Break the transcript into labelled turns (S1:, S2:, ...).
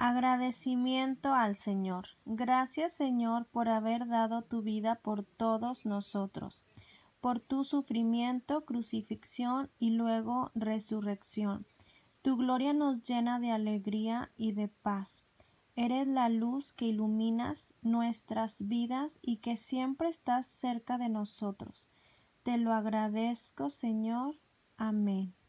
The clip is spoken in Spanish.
S1: Agradecimiento al Señor. Gracias, Señor, por haber dado tu vida por todos nosotros, por tu sufrimiento, crucifixión y luego resurrección. Tu gloria nos llena de alegría y de paz. Eres la luz que iluminas nuestras vidas y que siempre estás cerca de nosotros. Te lo agradezco, Señor. Amén.